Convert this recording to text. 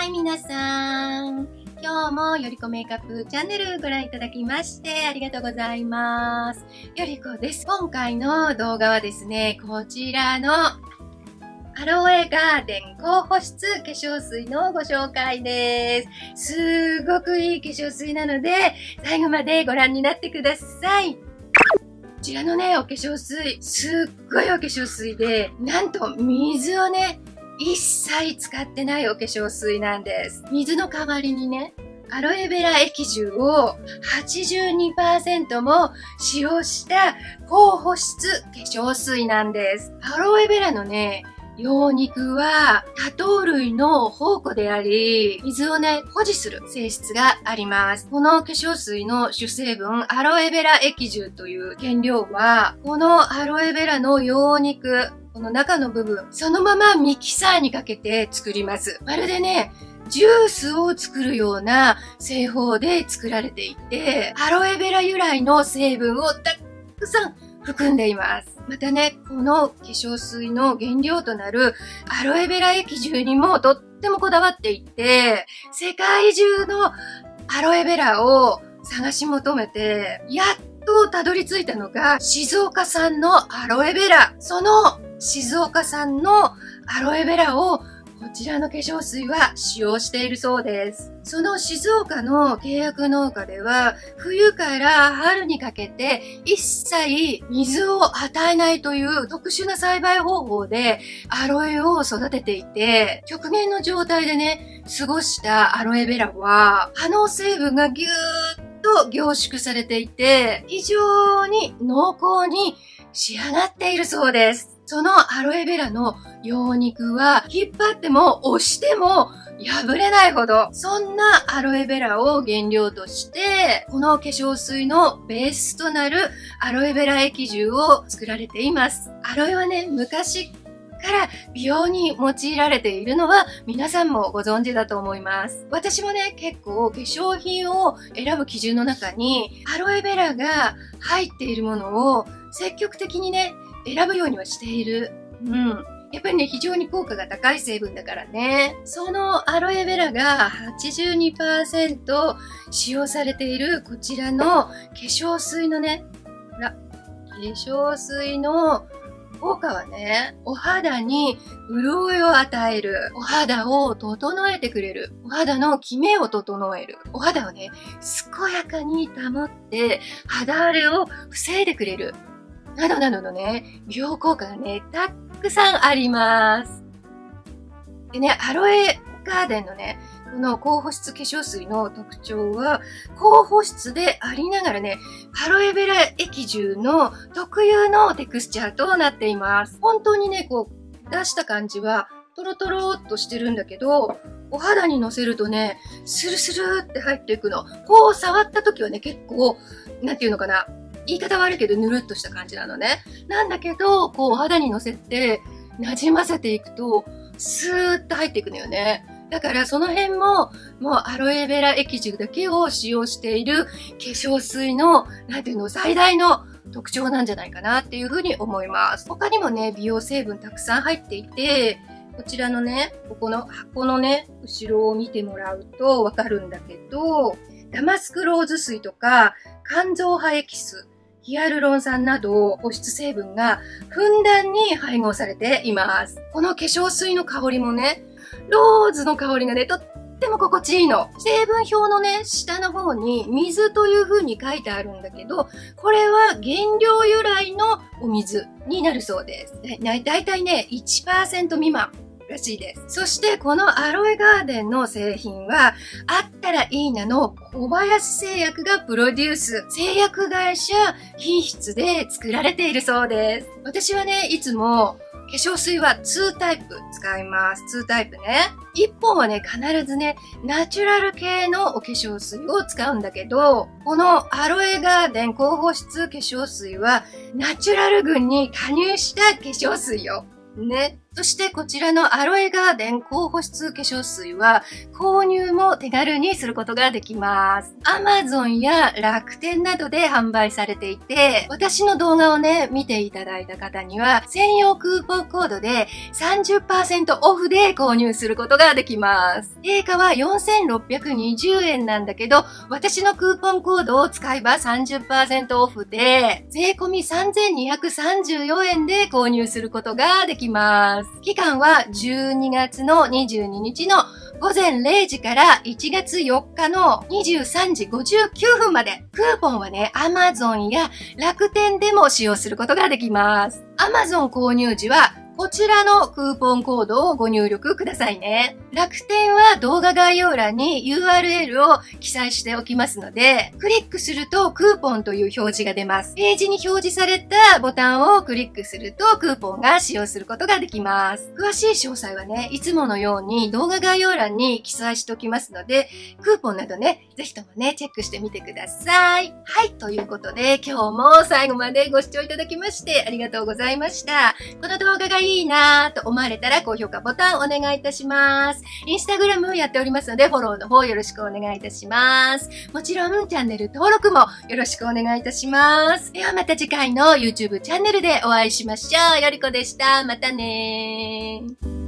はい、皆さん。今日もよりこメイクアップチャンネルご覧いただきましてありがとうございます。よりこです。今回の動画はですね、こちらのアロエガーデン高保湿化粧水のご紹介です。すごくいい化粧水なので、最後までご覧になってください。こちらのね、お化粧水、すっごいお化粧水で、なんと水をね、一切使ってないお化粧水なんです。水の代わりにね、アロエベラ液汁を 82% も使用した高保湿化粧水なんです。アロエベラのね、葉肉は多糖類の宝庫であり、水をね、保持する性質があります。この化粧水の主成分、アロエベラ液汁という原料は、このアロエベラの葉肉、この中の部分、そのままミキサーにかけて作ります。まるでね、ジュースを作るような製法で作られていて、アロエベラ由来の成分をたくさん含んでいます。またね、この化粧水の原料となるアロエベラ液汁にもとってもこだわっていて、世界中のアロエベラを探し求めて、やっとたどり着いたのが静岡産のアロエベラ。その静岡産のアロエベラをこちらの化粧水は使用しているそうです。その静岡の契約農家では、冬から春にかけて一切水を与えないという特殊な栽培方法でアロエを育てていて、極限の状態でね、過ごしたアロエベラは、葉の成分がぎゅーっと凝縮されていて、非常に濃厚に仕上がっているそうです。そのアロエベラの葉肉は引っ張っても押しても破れないほど、そんなアロエベラを原料として、この化粧水のベースとなるアロエベラ液汁を作られています。アロエはね、昔から美容に用いられているのは皆さんもご存知だと思います。私もね、結構化粧品を選ぶ基準の中にアロエベラが入っているものを積極的にね、選ぶようにはしている。やっぱりね、非常に効果が高い成分だからね。そのアロエベラが 82% 使用されているこちらの化粧水のね、化粧水の効果はね、お肌に潤いを与える。お肌を整えてくれる。お肌のキメを整える。お肌をね、健やかに保って肌荒れを防いでくれる。などなどのね、美容効果がね、たくさんあります。でね、アロエガーデンのね、この高保湿化粧水の特徴は、高保湿でありながらね、アロエベラ液汁の特有のテクスチャーとなっています。本当にね、こう、出した感じは、トロトロっとしてるんだけど、お肌にのせるとね、スルスルって入っていくの。こう触った時はね、結構、なんていうのかな。言い方悪いけどぬるっとした感じなのね。なんだけど、こうお肌にのせて馴染ませていくと、スーッと入っていくのよね。だからその辺も、もうアロエベラ液汁だけを使用している化粧水の、なんていうの、最大の特徴なんじゃないかなっていうふうに思います。他にもね、美容成分たくさん入っていて、こちらのね、ここの箱のね、後ろを見てもらうとわかるんだけど、ダマスクローズ水とか、肝臓葉エキス、ヒアルロン酸など保湿成分がふんだんに配合されています。この化粧水の香りもね、ローズの香りがね、とっても心地いいの。成分表のね、下の方に水という風に書いてあるんだけど、これは原料由来のお水になるそうです。だいたいね、1% 未満。らしいです。そしてこのアロエガーデンの製品は、あったらいいなの小林製薬がプロデュース、製薬会社品質で作られているそうです。私はね、いつも化粧水は2タイプ使います。2タイプね。1本はね、必ずね、ナチュラル系のお化粧水を使うんだけど、このアロエガーデン高保湿化粧水は、ナチュラル群に加入した化粧水よ。ね。 そしてこちらのアロエガーデン高保湿化粧水は購入も手軽にすることができます。Amazon や楽天などで販売されていて、私の動画をね、見ていただいた方には専用クーポンコードで 30% オフで購入することができます。定価は4620円なんだけど、私のクーポンコードを使えば 30% オフで、税込み3234円で購入することができます。期間は12月の22日の午前0時から1月4日の23時59分まで。クーポンはね、Amazon や楽天でも使用することができます。Amazon 購入時はこちらのクーポンコードをご入力くださいね。楽天は動画概要欄に URL を記載しておきますので、クリックするとクーポンという表示が出ます。ページに表示されたボタンをクリックするとクーポンが使用することができます。詳しい詳細はね、いつものように動画概要欄に記載しておきますので、クーポンなどね、ぜひともね、チェックしてみてください。はい、ということで今日も最後までご視聴いただきましてありがとうございました。この動画がいいなぁと思われたら高評価ボタンお願いいたします。インスタグラムやっておりますのでフォローの方よろしくお願いいたします。もちろんチャンネル登録もよろしくお願いいたします。ではまた次回の YouTube チャンネルでお会いしましょう。よりこでした。またねー。